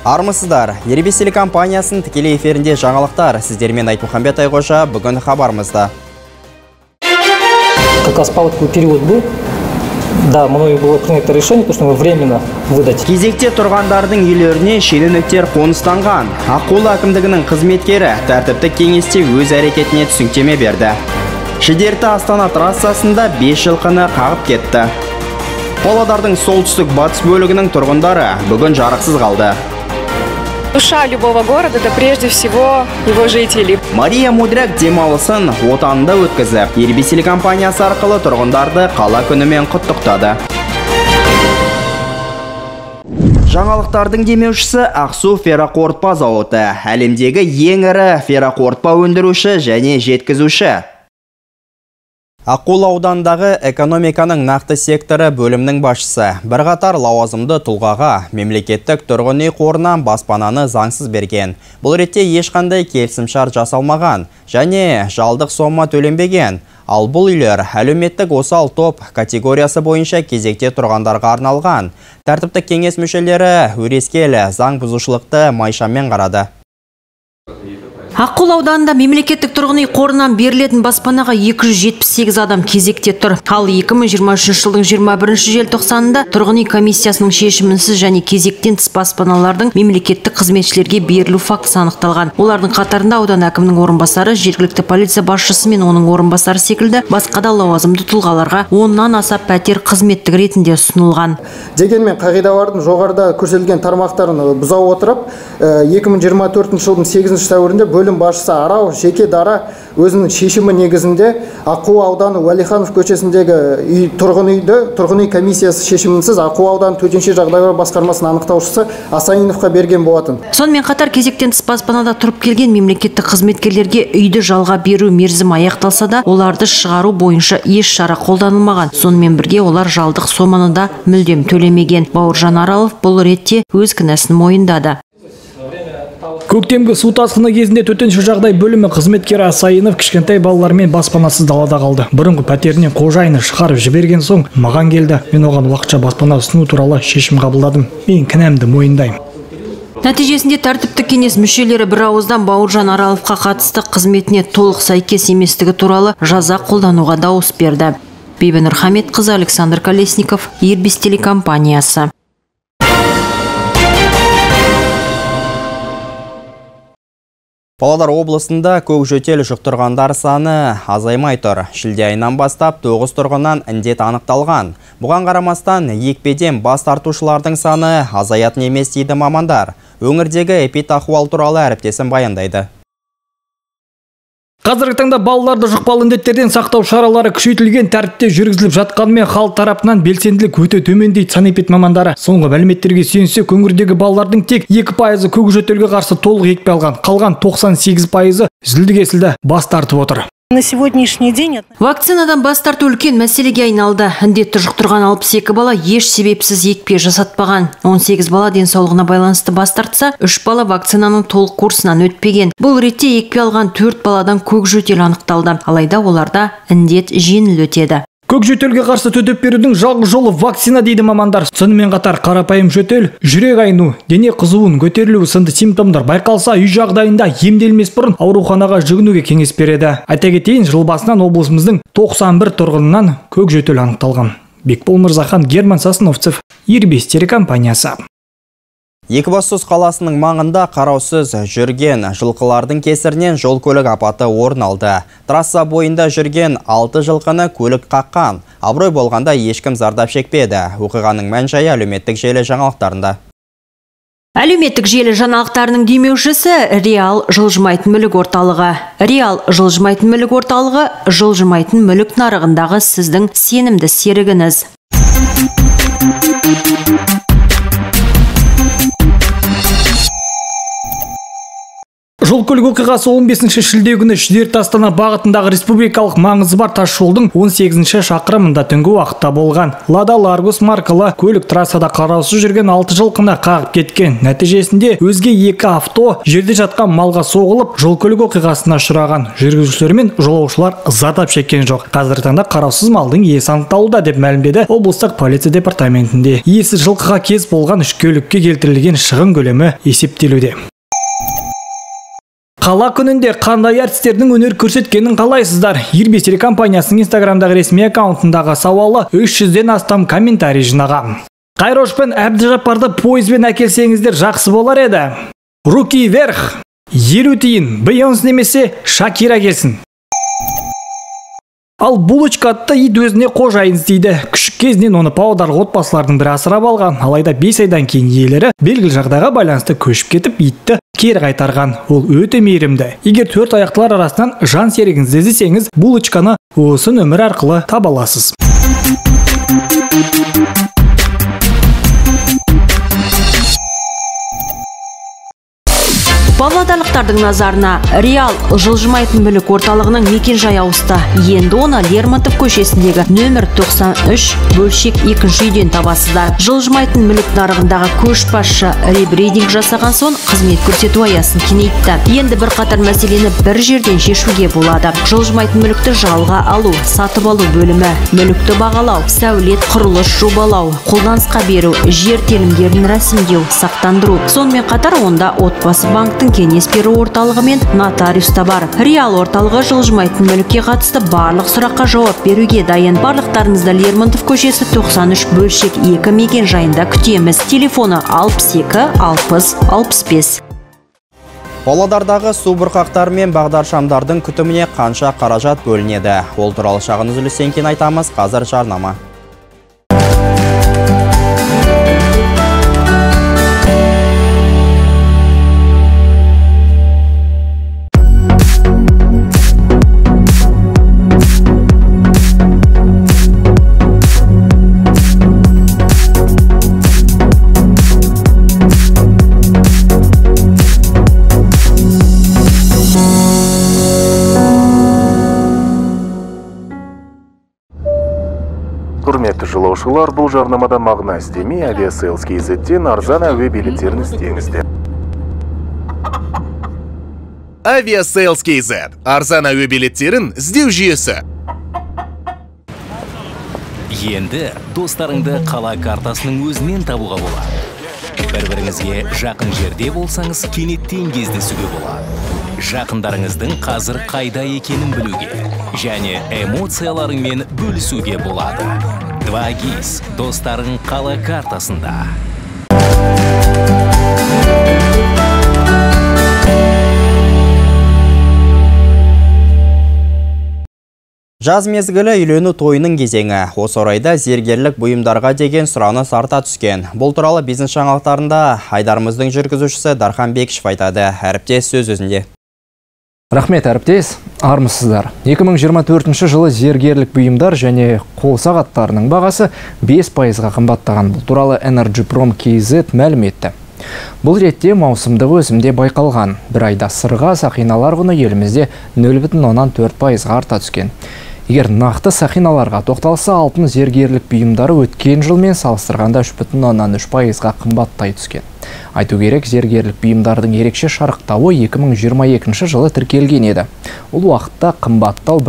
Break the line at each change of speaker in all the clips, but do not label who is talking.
Армысыздар, Ербис телекомпаниясының тікелей эфирінде жаңалықтар. Сіздермен Айтмұхамбет Айғожа, бүгін хабарымызда.
Как раз палатковый период был, да, мною было принято решение, потому что мы временно выдать.
Кезекте тұрғандардың үйлеріне шенеуніктер қоныстанған. Аққулы әкімдігінің қызметкері тәртіптік кеңесте өз әрекетіне түсініктеме берді. Шідерті Астана трассасында 5 жылқыны қағып кетті. Павлодардың солтүстік батыс бөлігінің тұрғындары бүгін жарықсыз қалды.
Душа любого города – это прежде всего его жители.
Мария Мудряк демалысын отанында өткізіп, Ербис телекомпаниясы арқылы тұрғындарды қала күнімен құттықтады. Жаңалықтардың демеушісі Ақсу ферроқорытпа зауыты, әлемдегі ең ірі ферроқорытпа өндіруші және жеткізуші. Аққулы аудандағы экономиканың нақты секторы бөлімнің басшысы бірқатар лауазымды тұлғаға мемлекеттік тұрғын үй қорынан баспананы заңсыз берген. Бұл ретте ешқандай келісімшарт жасалмаған және жалдық сома төленбеген. Ал бұл үйлер әлеуметтік осал топ категориясы бойынша кезекте тұрғандарға арналған. Тәртіптік кеңес мүшелері өрескел заң бұзушылықты майшаммен қарады.
Аққулы ауданында мемлекеттік тұрғын үй қорынан берілетін баспанаға 278 адам кезекте тұр. Ал 2023 жылдың 21 желтоқсанында тұрғын үй комиссиясының шешімінсіз және кезектен тыс баспаналардың мемлекеттік қызметшілерге берілу фактісі анықталған. Олардың қатарында аудан әкімінің орынбасары, жергілікті полиция басшысы мен оның орынбасары секілді басқа да лауазымды тұлғаларға 10-нан аса пәтер қызметтік ретінде ұсынылған.
Дегенмен қағидалардың жоғарыда көрсетілген тармақтарын бұза отырып, 2024 жылдың 8 сәуірінде бөлім басшысы Арау жеке дара өзінің шешімі негізінде Аққулы ауданы Уәлиханов көшесіндегі тұрғын үй комиссиясы шешімінсіз Аққулы ауданы төтенше жағдайлар басқармасының анықтаушысы Асайыновқа берген болатын.
Сонымен қатар кезектен тыс баспанада тұрып келген мемлекеттік қызметкерлерге үйді жалға беру мерзімі аяқталса да, оларды шығару бойынша еш шара қолданылмаған. Сонымен бірге олар жалдық соманы да мүлдем төлемеген. Бауыржан Аралов бұл ретте өз кінәсін мойындады.
Көктемгі су тасқыны кезінде төтенше жағдай бөлімі қызметкері Асайынов кішкентай балалармен баспанасыз далада қалды. Бұрынғы пәтерінен қожайыны шығарып жіберген соң маған келді. Мен оған уақытша баспана ұсыну туралы шешім қабылдадым. Мен кінәмді мойындаймын.
Нәтижесінде тәртіптік кеңес мүшелері бір ауыздан Бауыржан Араловқа қатысты қызметіне толық сәйкес еместігі туралы жаза қолдануға дауыс берді. Бибі Нұрхаметқызы, Александр Колесников, Ербис телекомпаниясы.
Павлодар облысында көкжөтел жұқтырғандар саны азаймай тұр. Шілде айынан бастап 9 тұрғыннан індет анықталған. Бұған қарамастан екпеден бас тартушылардың саны азаятын емес дейді мамандар. Өңірдегі эпидахуал туралы әріптесім баяндайды.
Қазіргі таңда балаларды жұқпалы індеттерден сақтау шаралары күшейтілген тәртіпте жүргізіліп жатқанымен халық тарапынан белсенділік өте төмен дейді санэпид мамандары. Соңғы мәліметтерге сүйенсек, өңірдегі балалардың тек 2% көкжөтелге қарсы толық екпе алған, қалған 98% үзілді-кесілді бас тартып отыр.
На сегодняшний день
вакцинадан бас тарту үлкен мәселеге айналды. Індетті жұқтырған 62 бала еш себепсіз екпе жасатпаған. 18 бала денсаулығына байланысты бас тартса, 3 бала вакцинаның толық курсынан өтпеген. Бұл ретте екпе алған 4 баладан көкжөтел анықталды. Алайда оларда індет жеңіл өтеді.
Көкжөтелге қарсы төтеп берудің жалғыз жолы вакцина дейді мамандар. Сонымен қатар қарапайым жөтел, жүрек айну, дене қызуын көтерілуі сынды симптомдар байқалса, үй жағдайында емделмес бұрын ауруханаға жүгінуге кеңес береді. Айта кетейін, жыл басынан облысымыздың 91 тұрғынынан көкжөтел анықталған. Бекбол Мырзахан, Герман Сасыновцев, Ербис телекомпаниясы.
Екібастұз қаласының маңында қараусыз жүрген жылқылардың кесірінен жол көлік апаты орын алды. Трасса бойында жүрген 6 жылқыны көлік қаққан. Абырой болғанда ешкім зардап шекпеді. Оқиғаның мән-жайы әлеуметтік желі жаңалықтарында.
Әлеуметтік желі жаңалықтарының демеушісі Реал жылжымайтын мүлік орталығы. Реал жылжымайтын мүлік орталығы жылжымайтын мүлік нарығындағы сіздің сенімді серігіңіз.
Жол Жол-көлік оқиғасы 15 шілде күні Шідерті Астана бағытындағы республикалық маңызы бар тас жолдың 18 шақырымында түнгі уақытта болған. Лада Ларгус маркалы көлік трассада қараусыз жүрген 6 жылқыны қағып кеткен. Нәтижесінде өзге 2 авто жерде жатқан малға соғылып, жол-көлік оқиғасына ұшыраған. Жүргізушілер мен жолаушылар зардап шеккен жоқ. Қазіргі таңда қараусыз малдың иесі анықталуда деп мәлімдеді облыстық полиция департаментінде. Иесі жылқыға кез болған 3 көлікке келтірілген шығын көлемі есептелуде. Қала күнінде қандай әртістердің өнер көрсеткенін қалайсыздар? Ирбис телекомпаниясының инстаграмдағы ресми аккаунтындағы сауалы 300-ден астам комментарий жинаған. Қайрош пен Әбдіжаппарды пойызбен әкелсеңіздер жақсы болар еді. Руки вверх! 50 тиын, Бейонс немесе Шакира келсін. Ал Булочка атты ит өзіне қожайын іздейді. Күшік кезінен оны павлодарлық отбасылардың бірі асырап алған. Алайда 5 айдан кейін иелері белгілі жағдайға байланысты көшіп кетіп, итті кері қайтарған. Ол өте мейірімді. Егер 4 аяқтылар арасынан жан серігіңізді іздесеңіз, Булочканы осы нөмір арқылы таба аласыз.
Павлодарлықтардың назарына Реал жылжымайтын мүлік орталығының мекен-жайы ауысты. Енді оны Лермонтов көшесіндегі нөмір 93/2 үйден табасыздар. Жылжымайтын мүлік нарығындағы көшбасшы ребрейдинг жасаған соң қызмет көрсету аясын кеңейтті. Енді бірқатар мәселені бір жерден шешуге болады. Жылжымайтын мүлікті жалға алу, сатып алу бөлімі, мүлікті бағалау, сәулет құрылыс жобалау, қолданысқа беру, жер телімдерін рәсімдеу, сақтандыру. Сонымен қатар онда отбасы банктың кеңес беру орталығы мен нотариус та бар. Реал орталығы жылжымайтын мүлікке қатысты барлық сұраққа жауап беруге дайын. Барлықтарыңызды Лермонтов көшесі 93/2 мекен жайында күтеміз. Телефоны 62 60 65.
Павлодардағы су бұрқақтар мен бағдаршамдардың күтіміне қанша қаражат бөлінеді? Ол туралы шағын үзілістен кейін айтамыз. Қазір жарнама.
Құрметті жолаушылар, бұл жарнамада мағына іздемей, Aviasales KZ-тен арзан әуе билеттерін іздеңіздер.
Aviasales KZ – арзан әуе билеттерін іздеу жүйесі.
Енді достарыңды қала картасының өзінен табуға болады. Бір-біріңізге жақын жерде болсаңыз, кенеттен кездесуге болады. Жақындарыңыздың қазір қайда екенін білуге және эмоцияларыңмен бөлісуге болады. 2GIS достарың қала картасында.
Жаз мезгілі үйлену тойының кезеңі. Осы орайда зергерлік бұйымдарға деген сұраныс арта түскен. Бұл туралы бизнес жаңалықтарында Айдарымыздың жүргізушісі Дархан Бекішев айтады. Әріптес сөз өзінде.
Рахмет, әріптес, армысыздар. 2024 жылы зергерлік бұйымдар және қол сағаттарының бағасы 5%-ға қымбаттаған. Бұл туралы Energyprom KZ мәлім етті. Бұл ретте маусымдық өсімде байқалған. Бір айда сырға сақиналар құны елімізде 0,4%-ға арта түскен. Егер нақты сақиналарға тоқталса, алтын зергерлік бұйымдары өткен жылмен салыстырғанда 3,3%-ға қымбаттай түскен. Айту керек, зергерлік бұйымдардың ерекше шарықтауы 2022 жылы тіркелген еді. Ол уақытта қымбаттау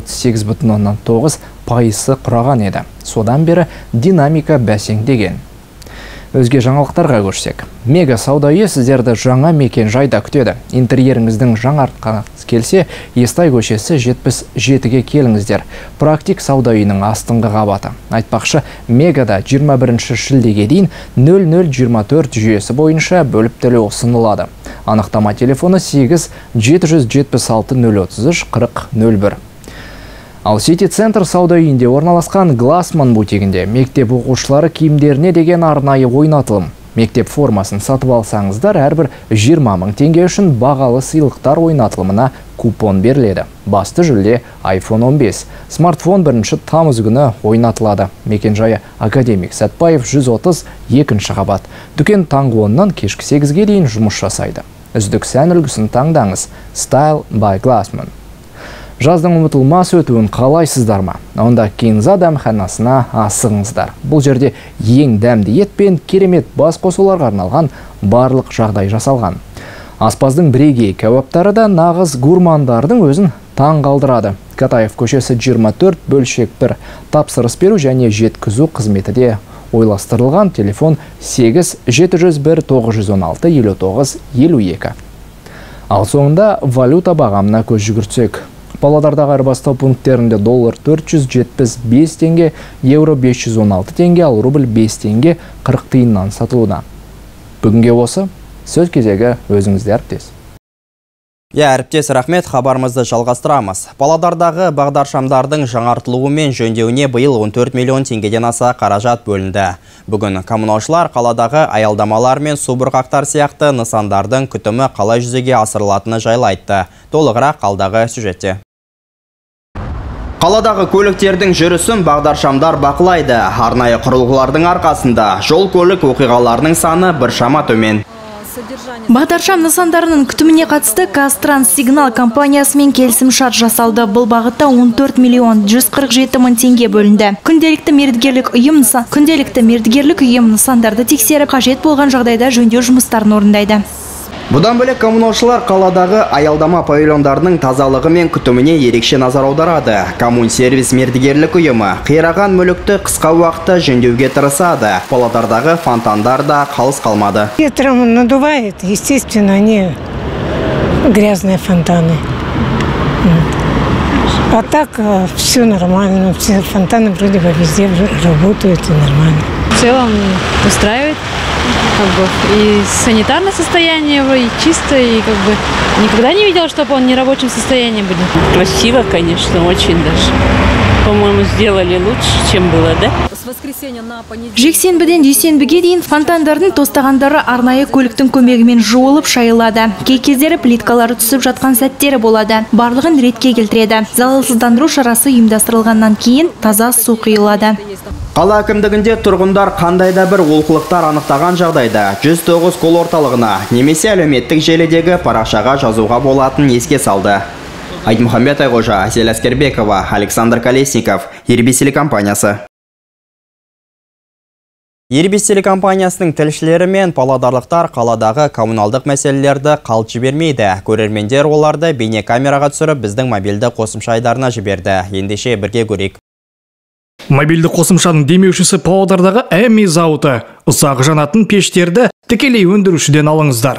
1,8,9% құраған еді. Содан бері динамика бәсеңдеген. Өзге жаңалықтарға көшсек. Мега сауда үйі сіздерді жаңа мекен жайда күтеді. Интерьеріңіздің жаңартқаныңыз келсе, Естай көшесі 77-ге келіңіздер. Практик сауда үйінің астыңғы қабаты. Айтпақшы, Мегада 21 шілдеге дейін 0024 жүйесі бойынша бөліп төлеу ұсынылады. Анықтама телефоны 8 776 033 40 01. Ал Сити-центр сауда үйінде орналасқан Glassman бутигінде мектеп оқушылары киімдеріне деген арнайы ойнатылым. Мектеп формасын сатып алсаңыздар, әрбір 20 000 теңге үшін бағалы сыйлықтар ойнатылымына купон беріледі. Басты жүлде iPhone 15. Смартфон 1 тамыз күні ойнатылады. Мекен жайы Академик Сәтпаев 130 2-ші қабат. Дүкен таңғы 10-нан кешкі 8-ге дейін жұмыс жасайды. үздік сән үлгісін таңдаңыз. Style by Glassman. Жаздың ұмытылмас өтуін қалайсыздар ма? Онда Кинза дәмханасына асығыңыздар. Бұл жерде ең дәмді ет пен керемет бас қосуларға арналған барлық жағдай жасалған. Аспаздың бірегей кәуаптары да нағыз гурмандардың өзін таң қалдырады. Катаев көшесі 24 бөлшек 1 тапсырыс беру және жеткізу қызметі де ойластырылған. Телефон 8-701-916-59-52. Ал соңында валюта бағамына көз жүгіртсек. Павлодардағы айырбастау пункттерінде доллар 475 теңге, евро 516 теңге, ал рубль 5 теңге 40 тиыннан сатылуда. Бүгінге осы, сөз кезегі өзіңізде әріптес.
Әріптес, рахмет, хабарымызды жалғастырамыз. Павлодардағы бағдаршамдардың жаңартылуы мен жөндеуіне биыл 14 миллион теңгеден аса қаражат бөлінді. Бүгін коммуналшылар қаладағы аялдамалар мен субұрқақтар сияқты нысандардың күтімі қалай жүзеге асырылатыны жайлы айтты. Толығырақ алдағы сюжетте. Қаладағы көліктердің жүрісін бағдаршамдар бақылайды. Арнайы құрылғылардың арқасында жол көлік оқиғаларының саны біршама төмен.
Бағдаршам нысандарының күтіміне қатысты Қазтрансигнал компаниясымен келісім шарт жасалды. Бұл бағытта 14 миллион 147 мың теңге бөлінді. Күнделікті мердігерлік ұйым нысандарды тексеріп, қажет болған жағдайда жөндеу жұмыстарын орындайды.
Бұдан бөлек коммуналшылар қаладағы аялдама павильондарының тазалығы мен күтіміне ерекше назар аударады. Коммунсервис мердігерлік ұйымы қираған мүлікті қысқа уақытта жөндеуге тырысады. Павлодардағы фонтандар да қалыс қалмады.
Ветром надувает, естественно, они грязные фонтаны. А так все нормально, все фонтаны вроде бы везде работают и нормально.
В целом устраивает. И санитарное состояние его, и чисто, и никогда не видела, чтобы он в нерабочем состоянии был.
Красиво, конечно, очень даже. По-моему, сделали лучше, чем было, да?
Жексенбіден дүйсенбіге дейін фонтандардың тостағандары арнайы көліктің көмегімен жуылып шайылады. Кей кездері плиткалары түсіп жатқан сәттері болады. Барлығын ретке келтіреді. Залалсыздандыру шарасы ұйымдастырылғаннан кейін таза су құйылады.
Қала әкімдігінде тұрғындар қандайда бір олқылықтар анықтаған жағдайда 109 кол орталығына немесе әлеуметтік желідегі парақшаға жазуға болатын еске салды. Айтмұхамбет Айғожа, Әсел Әскербекова, Александр Колесников, Ербис телекомпаниясы. Ербис телекомпаниясының тілшілері мен павлодарлықтар қаладағы коммуналдық мәселелерді қалт жібермейді. Көрермендер оларды бейнекамераға түсіріп біздің мобильді қосымша айдарына жіберді. Ендеше бірге көрейік.
Мобильді қосымшаның демеушісі Павлодардағы Әми зауыты. Ұсақ жанатын пештерді тікелей өндірушіден алыңыздар.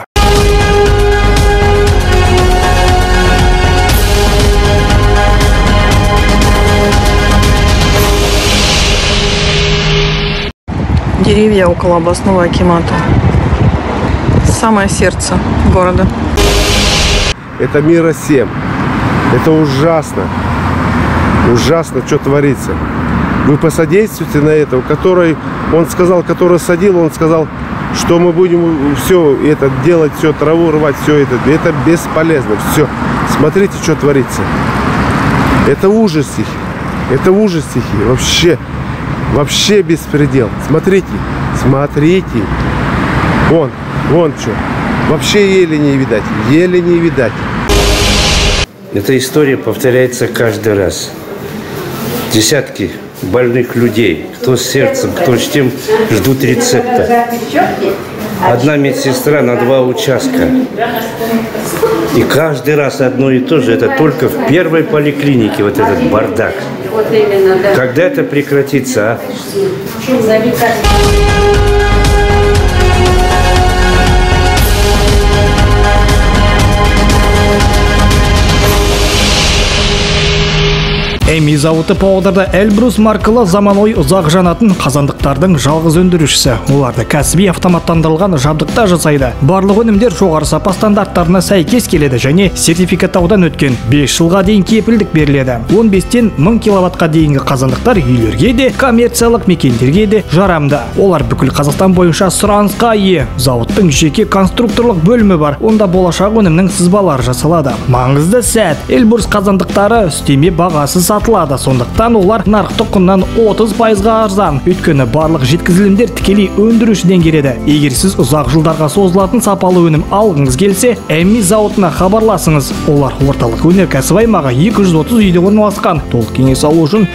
Деревья около областного акимата. Самое сердце города.
Это мира 7. Это ужасно. Ужасно, что творится. Вы посодействуете на этого, который садил, он сказал, что мы будем все это делать, все траву рвать, все это. Это бесполезно. Все. Смотрите, что творится. Это ужас стихи. Это ужас стихи. Вообще беспредел. Смотрите. Вон что. Вообще еле не видать.
Эта история повторяется каждый раз. Десятки больных людей, кто с сердцем, кто с тем, ждут рецепта. Одна медсестра на 2 участка. И каждый раз одно и то же. Это только в первой поликлинике вот этот бардак. Когда это прекратится, а?
Әми зауыты Павлодарда Эльбрус маркалы заманауи ұзақ жанатын қазандықтардың жалғыз өндірушісі. Оларды кәсіби автоматтандырылған жабдықта жасайды. Барлық өнімдер жоғары сапа стандарттарына сәйкес келеді және сертификаттаудан өткен 5 жылға дейін кепілдік беріледі. 15-тен 1000 киловаттқа дейінгі қазандықтар үйлерге де, коммерциялық мекендерге де жарамды. Олар бүкіл Қазақстан бойынша сұранысқа ие. Зауыттың жеке конструкторлық бөлімі бар. Онда болашақ өнімнің сызбалары жасалады. Маңызды сәт. Эльбрус қазандықтары үстеме бағасы сатылады. сатылады. Сондықтан олар нарықтық құннан 30%-ға арзан. Өйткені барлық жеткізілімдер тікелей өндірушіден келеді. Егер сіз ұзақ жылдарға созылатын сапалы өнім алғыңыз келсе, Эмми зауытына хабарласыңыз. Олар орталық өнеркәсіп аймағы 230 үйде орналасқан. Толық кеңес алу үшін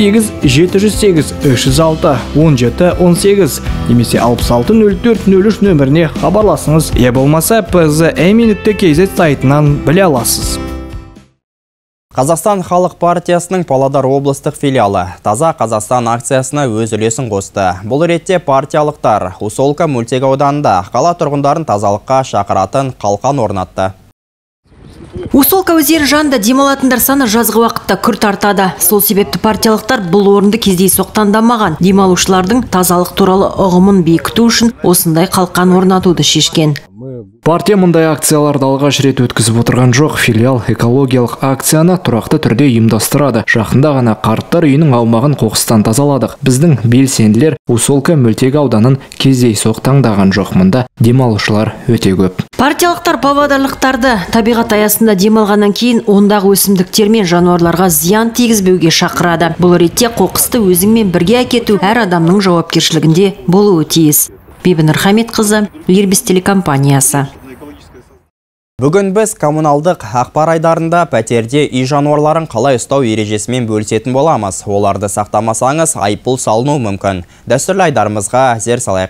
8-708-306-17-18 немесе 66-04-03 нөміріне хабарласыңыз. Болмаса pz.mi.kz сайтынан біле аласыз.
Қазақстан халық партиясының Павлодар облыстық филиалы Таза Қазақстан акциясына өз үлесін қосты. Бұл ретте партиялықтар Усолка мөлтек ауданында қала тұрғындарын тазалыққа шақыратын қалқан орнатты.
Усолка өзері жанында демалатындар саны жазғы уақытта күрт артады. Сол себепті партиялықтар бұл орынды кездейсоқ таңдамаған. Демалушылардың тазалық туралы ұғымын бекіту үшін осындай қалқан орнатуды шешкен.
Партия мұндай акцияларды алғаш рет өткізіп отырған жоқ. Филиал экологиялық акцияны тұрақты түрде ұйымдастырады. Жақында ғана қарттар үйінің аумағын қоқыстан тазаладық. Біздің белсенділер Усолка мөлтек ауданын кездейсоқ таңдаған жоқ. Мұнда демалушылар өте көп.
Партиялықтар павлодарлықтарды табиғат аясында демалғаннан кейін ондағы өсімдіктер мен жануарларға зиян тигізбеуге шақырады. Бұл ретте қоқысты өзіңмен бірге әкету әр адамның жауапкершілігінде болуы тиіс. Бибінұр Хамитқызы, Ирбис телекомпаниясы.
Бүгін біз коммуналдық ақпар айдарында пәтерде үй жануарларын қалай ұстау ережесімен бөлісетін боламыз. Оларды сақтамасаңыз айыппұл салыну мүмкін. Дәстүрлі айдарымызға зер салайық.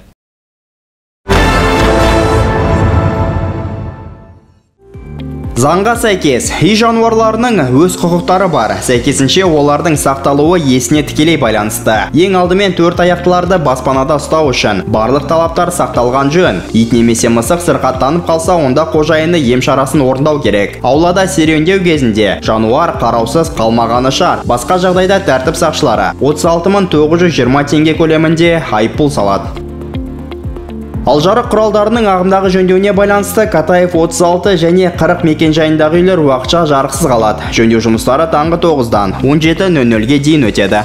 Заңға сәйкес, үй жануарларының өз құқықтары бар. Сәйкесінше олардың сақталуы есіне тікелей байланысты. Ең алдымен 4 аяқтыларды баспанада ұстау үшін барлық талаптар сақталған жөн. Ит немесе мысық сырқаттанып қалса, онда қожайыны ем шарасын орындау керек. Аулада серуендеу кезінде жануар қараусыз қалмағаны шарт. Басқа жағдайда тәртіп сақшылары 36.920 теңге көлемінде айыппұл салады. Ал жарық құралдарының ағымдағы жөндеуіне байланысты Катаев 36 және 40 мекенжайындағы үйлер уақытша жарықсыз қалады. Жөндеу жұмыстары таңғы 9-дан 17:00-ге дейін өтеді.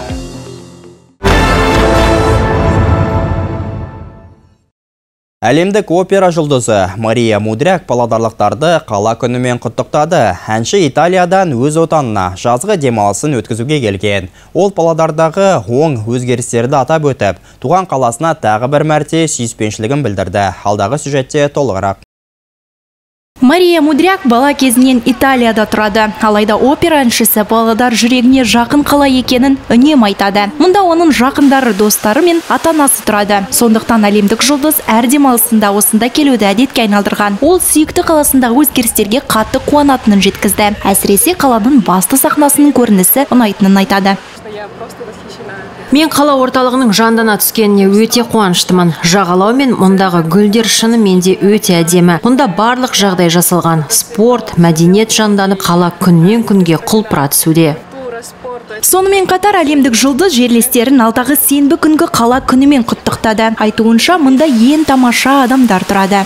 Әлемдік опера жұлдызы Мария Мудряк павлодарлықтарды қала күнімен құттықтады. Әнші Италиядан өз отанына жазғы демалысын өткізуге келген. Ол Павлодардағы оң өзгерістерді атап өтіп, туған қаласына тағы бір мәрте сүйіспеншілігін білдірді. Алдағы сюжетте толығырақ.
Мария Мудряк бала кезінен Италияда тұрады. Алайда опера әншісі Павлодар жүрегіне жақын қала екенін үнемі айтады. Мұнда оның жақындары, достары мен ата-анасы тұрады. Сондықтан әлемдік жұлдыз әр демалысында осында келуді әдетке айналдырған. Ол сүйікті қаласындағы өзгерістерге қатты қуанатынын жеткізді. Әсіресе қаланың басты сахнасының көрінісі ұнайтынын айтады.
Мен қала орталығының жандана түскеніне өте қуаныштымын. Жағалау мен мұндағы гүлдер шынымен де өте әдемі. Мұнда барлық жағдай жасалған. Спорт, мәдениет жанданып, қала күннен күнге құлпыра түсуде.
Сонымен қатар әлемдік жұлдыз жерлестерін алдағы сенбі күнгі қала күнімен құттықтады. Айтуынша мұнда ең тамаша адамдар тұрады.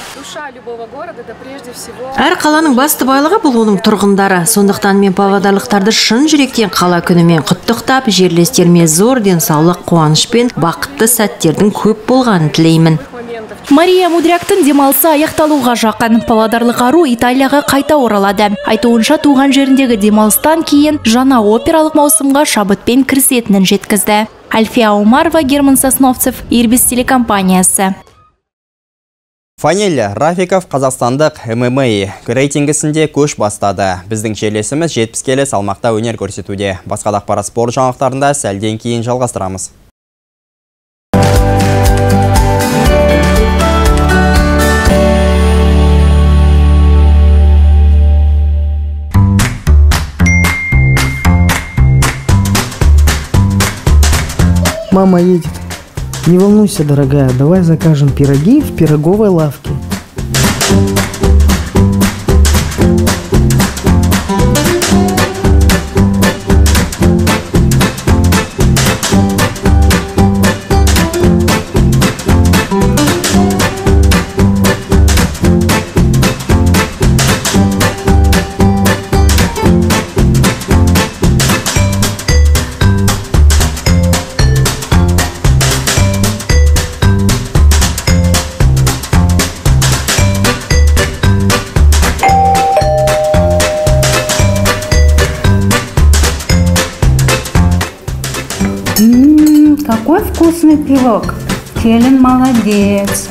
Әр қаланың басты байлығы бұл оның тұрғындары. Сондықтан мен павлодарлықтарды шын жүректен қала күнімен құттықтап, жерлестеріме зор денсаулық, қуаныш пен бақытты сәттердің көп болғанын тілеймін.
Мария Мудряктың демалысы аяқталуға жақын. Павлодарлық ару Италияға қайта оралады. Айтуынша туған жеріндегі демалыстан кейін жаңа опералық маусымға шабытпен кірісетінін жеткізді. Альфия Умарова, Герман Сосновцев, Ирбис телекомпаниясы.
Фаниль Рафиков қазақстандық ММА рейтингісінде көш бастады. Біздің жерлесіміз 70 келі салмақта өнер көрсетуде. Басқа да ақпарат спорт жаңалықтарында сәлден кейін жалғастырамыз.
Мама едет. Не волнуйся, дорогая, давай закажем пироги в пироговой лавке.
Какой вкусный пирог. Келин молодец.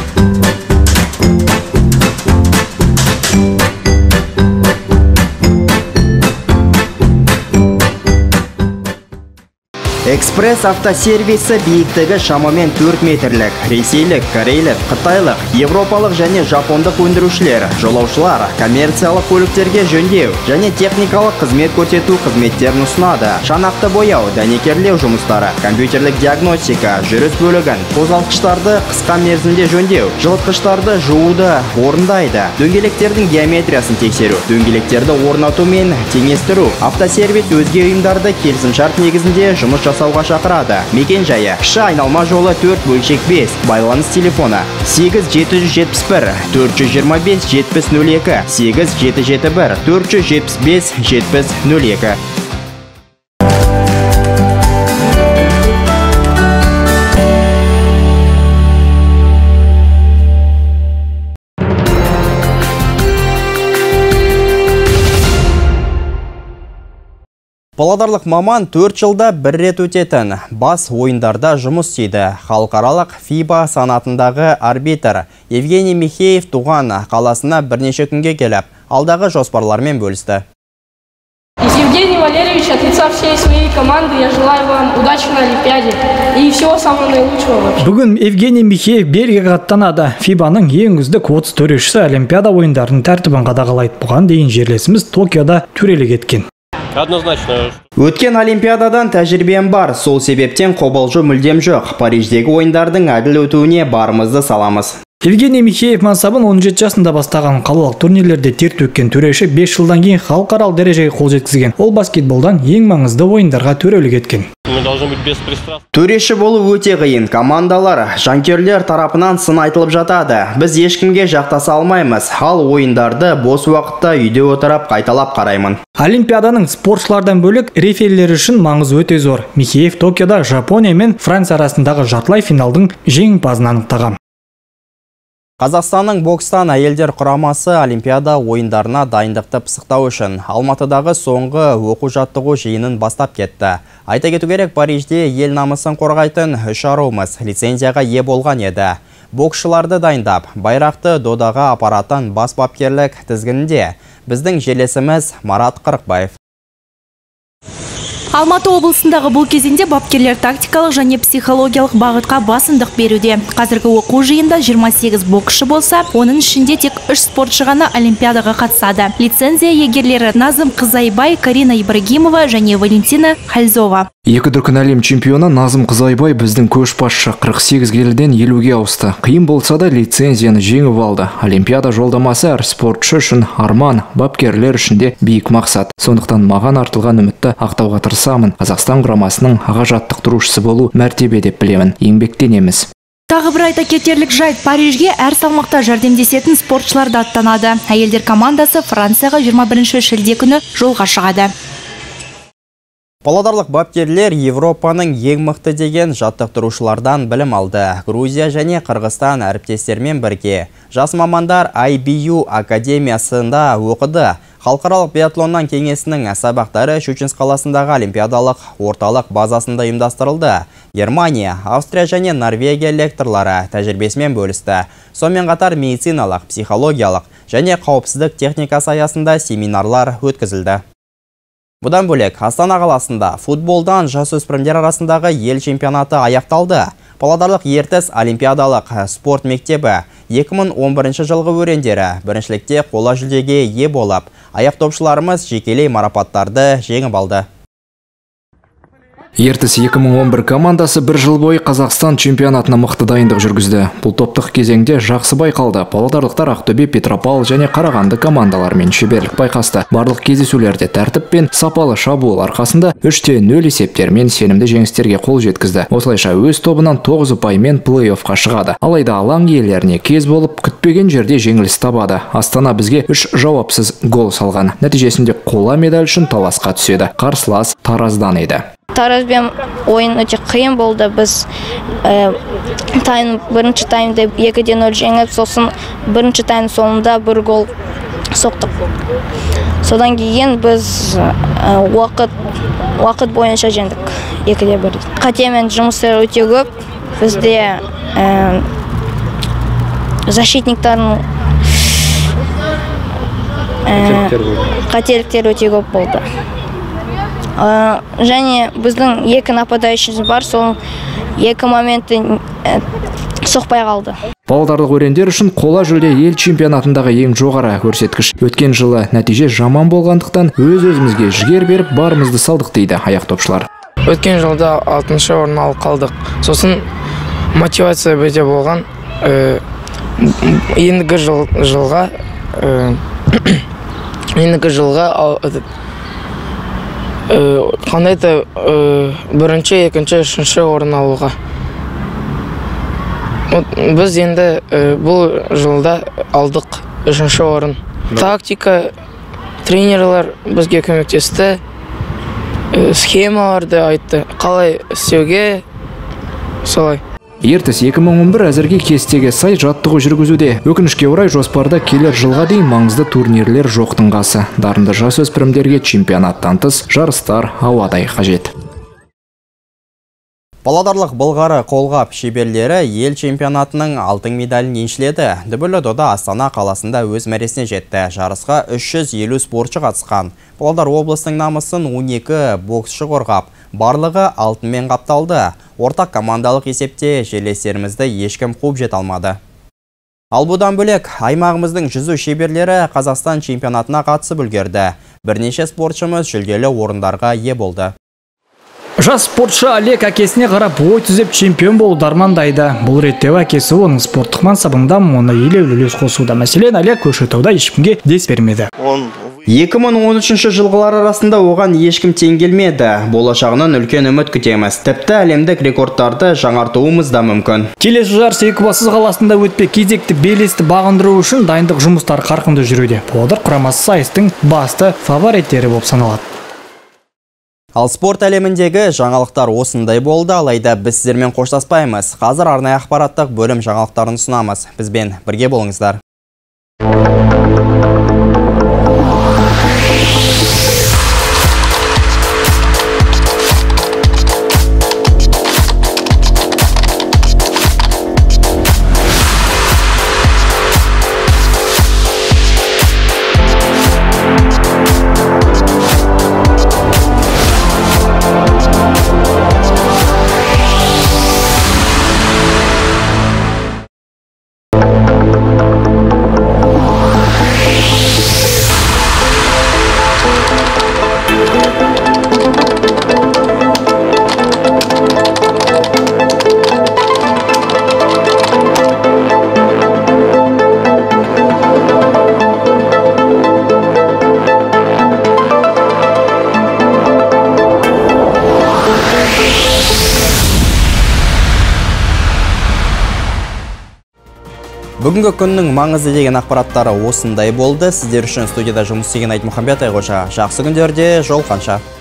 Экспресс автосервисі биіктігі шамамен 4 метрлік. Ресейлік, корейлік, қытайлық, европалық және жапондық өндірушілер, жолаушылар, коммерциялық көліктерге жөндеу және техникалық қызмет көрсету қызметтерін ұсынады. Шанақты бояу, дәнекерлеу жұмыстары, компьютерлік диагностика, жүріс бөлігін, қозғалтқыштарды қысқа мерзімде жөндеу, жылытқыштарды жууды орындайды. Дөңгелектердің геометриясын тексеру, дөңгелектерді орнату мен теңестіру. Автосервис өзге ұйымдарды келісімшарт негізінде жұмыс жасауға шақырады. Мекен жайы: кіші айналма жолы 4/5. Байланыс телефоны: 8771 425 7002, 8771 475 7002. Павлодарлық маман 4 жылда бір рет өтетін бас ойындарда жұмыс істейді. Халықаралық FIBA санатындағы арбитр Евгений Михеев туған қаласына бірнеше күнге келіп, алдағы жоспарлармен бөлісті.
Евгений Валерьевич, от лица всей своей команды я желаю вам удачи на Олимпиаде и всего самого наилучшего.
Бүгін Евгений Михеев Бельгияға аттанады. FIBA-ның ең үздік 30 төрешісі Олимпиада ойындарының тәртібін қадағалайды. Бұған дейін жерлесіміз Токиода төрелік еткен.
Однозначно.
Өткен Олимпиададан тәжірибем бар, сол себептен қобалжу мүлдем жоқ. Париждегі ойындардың әділ өтуіне барымызды саламыз.
Евгений Михеев мансабын 17 жасында бастаған, қалалық турнирлерде тер төккен төреші 5 жылдан кейін халықаралық дәрежеге қол жеткізген. Ол баскетболдан ең маңызды ойындарға төрелік еткен.
Төреші болу өте қиын. Командалар, жанкүйерлер тарапынан сын айтылып жатады. Біз ешкімге жақтаса алмаймыз. Ал ойындарды бос уақытта үйде отырып қайталап қараймын.
Олимпиаданың спортшылардан бөлек реферилер үшін маңызы өте зор. Михеев Токиода Жапония мен Франция арасындағы жартылай финалдың жеңімпазын анықтаған.
Қазақстанның бокстан әйелдер құрамасы Олимпиада ойындарына дайындықты пысықтау үшін Алматыдағы соңғы оқу-жаттығу жиынын бастап кетті. Айта кету керек, Парижде ел намысын қорғайтын 3 аруымыз лицензияға ие болған еді. Боксшыларды дайындап, байрақты додаға апаратын бас бапкерлік тізгінінде біздің жерлесіміз Марат Қырықбаев.
Алматы облысындағы бұл кезеңде бапкерлер тактикалық және психологиялық бағытқа басымдық беруде. Қазіргі оқу жиында 28 боксшы болса, оның ішінде тек 3 спортшы ғана Олимпиадаға қатысады. Лицензия егерлері Назым Қызайбай, Карина Ибрагимова және Валентина Хальзова.
Екі дүркін әлем чемпионы Назым Қызайбай біздің көшбасшы 48 келіден 50-ге ауысты. Қиын болса да лицензияны жеңіп алды. Олимпиада жолдамасы әр спортшы үшін арман, бапкерлер үшін де биік мақсат. Сондықтан маған артылған үмітті ақтауға тырысамын. Қазақстан құрамасының аға жаттықтырушысы болу мәртебе деп білемін. Еңбектенеміз.
Тағы бір айта кетерлік жайт, Парижге әр салмақта жәрдемдесетін спортшыларды аттанады. Әйелдер командасы Францияға 21 шілде күні жолға шығады.
Павлодарлық бапкерлер Европаның ең мықты деген жаттықтырушылардан білім алды. Грузия және Қырғызстан әріптестермен бірге жас мамандар IBU академиясында оқыды. Халықаралық биатлоннан кеңесінің сабақтары Щучинск қаласындағы олимпиадалық орталық базасында ұйымдастырылды. Германия, Австрия және Норвегия лекторлары тәжірибесімен бөлісті. Сонымен қатар медициналық, психологиялық және қауіпсіздік техникасы аясында семинарлар өткізілді. Бұдан бөлек, Астана қаласында футболдан жасөспірімдер арасындағы ел чемпионаты аяқталды. Павлодарлық ертіс олимпиадалық спорт мектебі 2011 жылғы өрендері біріншілікте қола жүлдеге ие болып, аяқтаушыларымыз жекелей марапаттарды жеңіп алды.
Ертіс 2011 командасы бір жыл бойы Қазақстан чемпионатына мықты дайындық жүргізді. Бұл топтық кезеңде жақсы байқалды. Павлодарлықтар Ақтөбе, Петропавл және Қарағанды командаларымен шеберлік байқасты. Барлық кездесулерде тәртіп пен сапалы шабуыл арқасында 3-0 есептермен сенімді жеңістерге қол жеткізді. Осылайша өз тобынан 9 ұпаймен плей-оффқа шығады. Алайда алаң иелеріне кез болып күтпеген жерде жеңіліс табады. Астана бізге 3 жауапсыз гол салған. Нәтижесінде қола медаль үшін таласқа түседі. Қарсылас Тараздан еді.
Таразбен ойын өте қиын болды. Біз бірінші таймда 2-0 жеңіп, сосын бірінші тайм соңында бір гол соқтық. Содан кейін біз уақыт бойынша жеңдік. 2-1. Қатемен жұмыстар өте көп. Бізде защитниктардың қателіктер өте көп болды. Және біздің 2 нападающимыз бар, сол 2 моментті соқпай қалды.
Павлодарлық өрендер үшін қола жүлде ел чемпионатындағы ең жоғары көрсеткіш. Өткен жылы нәтиже жаман болғандықтан өз-өзімізге жігер беріп барымызды салдық дейді аяқтопшылар.
Өткен жылда 6-шы орын алып қалдық. Сосын мотивация өте болған. Ендігі жылға қандайда 1-ші, 2-ші, 3-ші орын алуға. Біз енді бұл жылда алдық 3-ші орын. Тактика, тренерлер бізге көмектесті, схемаларды айтты, қалай істеуге, солай.
Ертіс 2011 әзірге кестеге сай жаттығу жүргізуде. Өкінішке орай жоспарда келер жылға дейін маңызды турнирлер жоқтың қасы. Дарынды жасөспірімдерге чемпионаттан тыс жарыстар ауадай қажет.
Павлодарлық былғары қолғап шеберлері ел чемпионатының алтын медалін еншіледі. Дүбірлі дода Астана қаласында өз мәресіне жетті. Жарысқа 350 спортшы қатысқан. Павлодар облысының намысын 12 боксшы қорғап, барлығы алтынмен қапталды. Ортақ командалық есепте жерлестерімізді ешкім қуып жете алмады. Ал бұдан бөлек, аймағымыздың жүзу шеберлері Қазақстан чемпионатына қатысып үлгерді. Бірнеше спортшымыз жүлделі орындарға ие болды.
Жас спортшы Олег әкесіне қарап ой түзеп чемпион болуды армандайды. Бұл ретте әкесі оның спорттық мансабында оны елеулі үлес қосуда. Мәселен, Олег Көкшетауда ешкімге дес бермеді.
2013 жылғылар арасында оған ешкім тең келмеді. Болашағынан үлкен үміт күтеміз. Тіпті әлемдік рекордтарды жаңартуымыз да мүмкін.
Келесі жарыс Екібастұз қаласында өтпек кезекті белесті бағындыру үшін дайындық жұмыстары қарқынды жүруде. Павлодар құрамасы сайыстың басты фавориттері болып саналады.
Ал спорт әлеміндегі жаңалықтар осындай болды, алайда біз сіздермен қоштаспаймыз. Қазір арнайы ақпараттық бөлім жаңалықтарын ұсынамыз. Бізбен бірге болыңыздар. Бүгінгі күннің маңызды деген ақпараттары осындай болды. Сіздер үшін студияда жұмыс істеген Айтмұхамбет Айғожа. Жақсы күндерде жолыққанша.